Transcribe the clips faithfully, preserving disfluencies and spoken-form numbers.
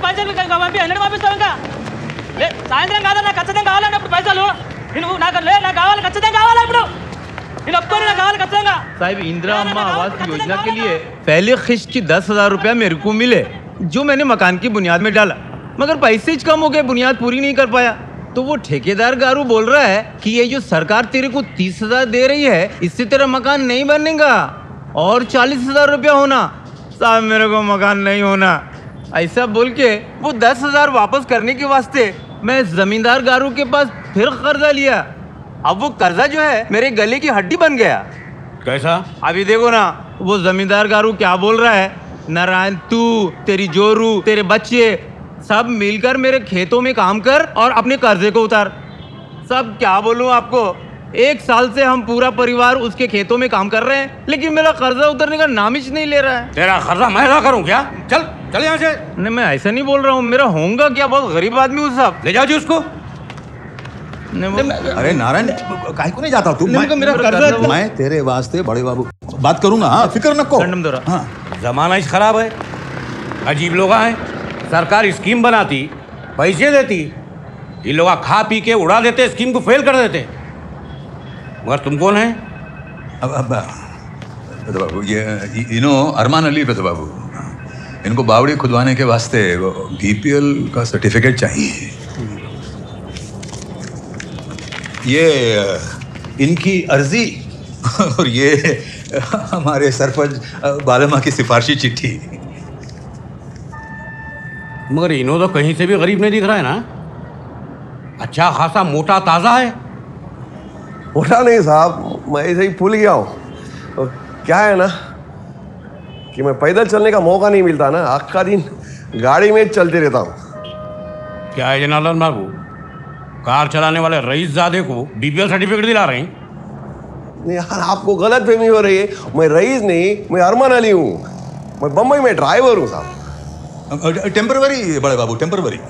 పైసలు పంపి ఎన్నడూ పంపిస్తావు ఇంకా సాయంత్రం కాదా ఖచ్చితంగా కావాలండి అప్పుడు పైసలు నువ్వు నాకు లే నాకు కావాలి ఖచ్చితంగా కావాలి ఇప్పుడు साहब इंदिरा अम्मा आवास योजना के लिए पहले किस्त की दस हजार रुपया मेरे को मिले जो मैंने मकान की बुनियाद में डाला, मगर पैसे कम हो गए, बुनियाद पूरी नहीं कर पाया। तो वो ठेकेदार गारू बोल रहा है कि ये जो सरकार तेरे को तीस हजार दे रही है इससे तेरा मकान नहीं बनेगा और चालीस हजार रुपया होना। साहब मेरे को मकान नहीं होना ऐसा बोल के वो दस हजार वापस करने के वास्ते मैं जमींदार गारू के पास फिर कर्जा लिया। अब वो कर्जा जो है मेरे गले की हड्डी बन गया। कैसा? अभी देखो ना वो जमींदार गारू क्या बोल रहा है, नारायण तू तेरी जोरू तेरे बच्चे सब मिलकर मेरे खेतों में काम कर और अपने कर्जे को उतार। सब क्या बोलूं आपको, एक साल से हम पूरा परिवार उसके खेतों में काम कर रहे हैं लेकिन मेरा कर्जा उतरने का नाम ही नहीं ले रहा है। तेरा कर्जा मैं अदा करूं क्या? चल चल यहाँ से। नहीं मैं ऐसा नहीं बोल रहा हूँ, मेरा होगा क्या, बहुत गरीब आदमी हूँ साहब। ले जाओ जी उसको। अरे नारायण काहे को नहीं जाता तू? मैं, मेरा कर्जा मैं तेरे वास्ते बड़े बाबू बात करूंगा। हाँ फिक्र न को। हाँ जमाना ही खराब है, अजीब लोग हैं। सरकार स्कीम बनाती पैसे देती, ये लोग खा पी के उड़ा देते, स्कीम को फेल कर देते। मगर तुम कौन है? अब अब बाबू ये यू नो अरमान अली पेद बाबू, इनको बावड़ी खुदवाने के वास्ते बीपीएल का सर्टिफिकेट चाहिए। ये इनकी अर्जी और ये हमारे सरपंच बालमा की सिफारशी चिट्ठी। मगर इन्हों तो कहीं से भी गरीब नहीं दिख रहा है ना, अच्छा खासा मोटा ताज़ा है। मोटा नहीं साहब, मैं ऐसे ही भूल गया हूँ। तो क्या है ना कि मैं पैदल चलने का मौका नहीं मिलता ना, आखा दिन गाड़ी में चलते रहता हूँ। क्या है जनार्दन बाबू, कार चलाने वाले रईस ज़ादे को बीपीएल सर्टिफिकेट दिला रहे हैं? नहीं यार आपको गलत फहमी हो रही है, मैं रईस नहीं मैं अरमान अली हूँ, मैं बम्बई में ड्राइवर हूँ साहब। टेम्परवरी बड़े बाबू टेम्परवरी।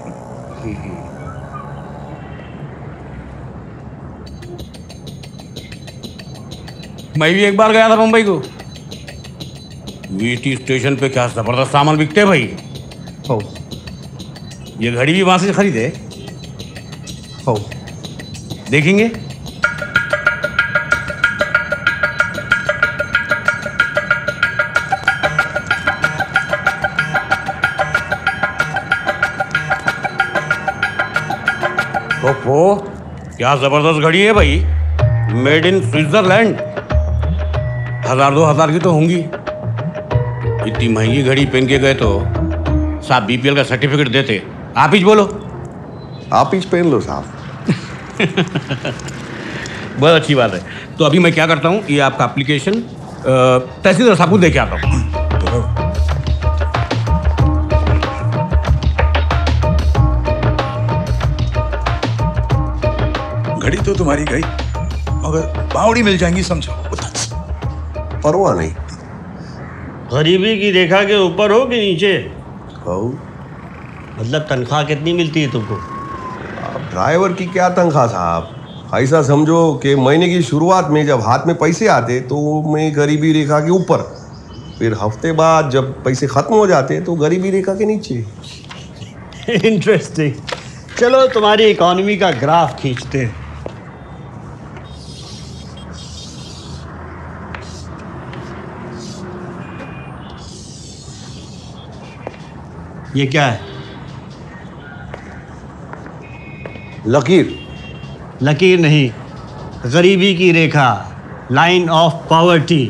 मैं भी एक बार गया था मुंबई को, वीटी स्टेशन पे क्या जबरदस्त सामान बिकते भाई। हो ये घड़ी भी वहां से खरीदे। हो देखेंगे। ओहो क्या जबरदस्त घड़ी है भाई, मेड इन स्विट्जरलैंड। हजार दो हजार की तो होंगी। इतनी महंगी घड़ी पहन के गए तो साहब बीपीएल का सर्टिफिकेट देते। आप ही बोलो। आप ही पहन लो साहब। बहुत अच्छी बात है। तो अभी मैं क्या करता हूँ, ये आपका एप्लीकेशन तहसीलदार साहब को दे के आता हूँ। घड़ी तो तुम्हारी गई मगर बावड़ी मिल जाएंगी समझो। परवाह नहीं। गरीबी की रेखा के ऊपर हो कि नीचे? हो मतलब तनख्वाह कितनी मिलती है तुमको? आप ड्राइवर की क्या तनख्वाह साहब, ऐसा समझो कि महीने की शुरुआत में जब हाथ में पैसे आते तो मैं गरीबी रेखा के ऊपर, फिर हफ्ते बाद जब पैसे खत्म हो जाते तो गरीबी रेखा के नीचे। इंटरेस्टिंग। चलो तुम्हारी इकोनॉमी का ग्राफ खींचते हैं। ये क्या है? लकीर। लकीर नहीं, गरीबी की रेखा, लाइन ऑफ पॉवर्टी।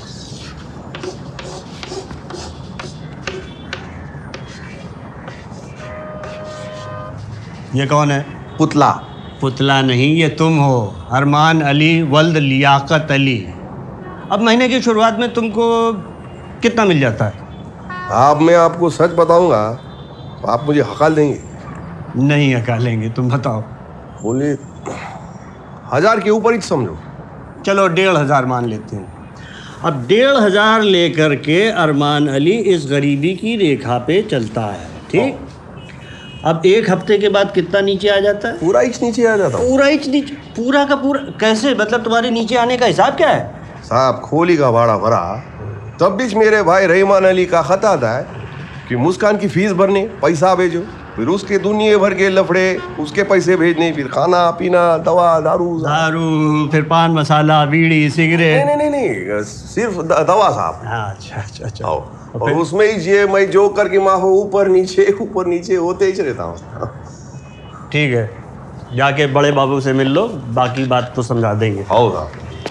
ये कौन है? पुतला। पुतला नहीं, ये तुम हो, अरमान अली वल्द लियाकत अली। अब महीने की शुरुआत में तुमको कितना मिल जाता है? अब मैं आपको सच बताऊंगा तो आप मुझे हकाल देंगे? नहीं हकालेंगे, तुम बताओ। बोले हजार के ऊपर ही समझो। चलो डेढ़ हजार मान लेते हैं। अब डेढ़ हजार लेकर के अरमान अली इस गरीबी की रेखा पे चलता है, ठीक? अब एक हफ्ते के बाद कितना नीचे आ जाता है? पूरा इंच नीचे आ जाता है। पूरा इंच नीचे? पूरा का पूरा कैसे? मतलब तुम्हारे नीचे आने का हिसाब क्या है? साहब खोली का भाड़ा भरा, तब भी मेरे भाई रहमान अली का खत आता है कि मुस्कान की फीस भरने पैसा भेजो, फिर उसके दुनिया भर के लफड़े, उसके पैसे भेजने, फिर खाना पीना, दवा दारू दारू, फिर पान मसाला, बीड़ी, सिगरेट। नहीं नहीं नहीं नहीं सिर्फ द, दवा साहब। हाँ, अच्छा अच्छा अच्छा। आओ, और उसमें ही ये मैं जो करके माफो ऊपर नीचे ऊपर नीचे होते ही रहता हूँ। ठीक है, जाके बड़े बाबू से मिल लो, बाकी बात तो समझा देंगे। आओ साहब।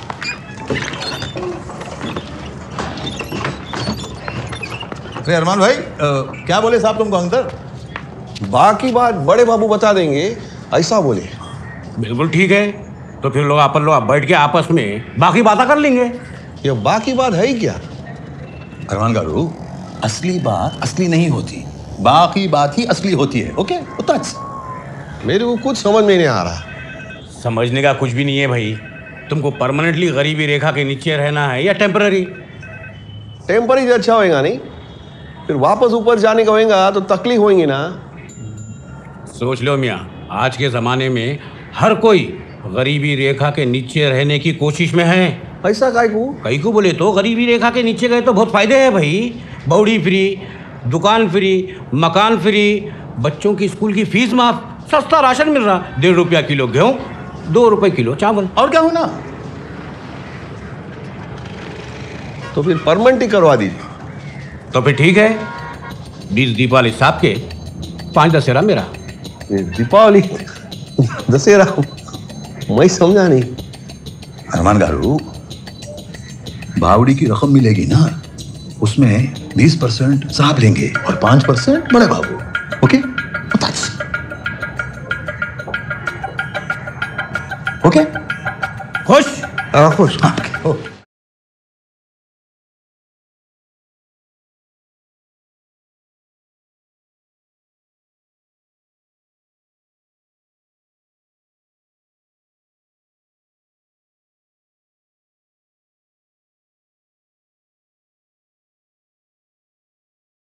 अरे अरमान भाई, आ, क्या बोले साहब तुमको अंदर? बाकी बात बड़े बाबू बता देंगे, ऐसा बोले। बिल्कुल ठीक है, तो फिर लोग अपन लोग बैठ के आपस में बाकी बातें कर लेंगे। ये बाकी बात है ही क्या? अरमान गारू, असली बात असली नहीं होती, बाकी बात ही असली होती है। ओके, उतना मेरे को कुछ समझ में नहीं आ रहा। समझने का कुछ भी नहीं है भाई। तुमको परमानेंटली गरीबी रेखा के नीचे रहना है या टेम्पररी? टेम्पररी अच्छा होएगा नहीं, फिर वापस ऊपर जाने का होएगा तो तकलीफ होएगी ना। सोच लो मियाँ, आज के ज़माने में हर कोई गरीबी रेखा के नीचे रहने की कोशिश में है। ऐसा काय को? कई को बोले तो गरीबी रेखा के नीचे गए तो बहुत फायदे हैं भाई। बौड़ी फ्री, दुकान फ्री, मकान फ्री, बच्चों की स्कूल की फीस माफ, सस्ता राशन मिल रहा, डेढ़ रुपया किलो गेहूँ, दो रुपए किलो चावल, और क्या होना। तो फिर परमानेंट ही करवा दीजिए। तो फिर ठीक है, बीस दीपावली साहब के, पाँच दशहरा मेरा। दीपावली दशहरा मैं समझा नहीं। अरमान गारू, बावड़ी की रकम मिलेगी ना, उसमें बीस परसेंट साहब लेंगे और पांच परसेंट बड़े बाबू। ओके ओके खुश? हाँ खुश। हाँ, okay.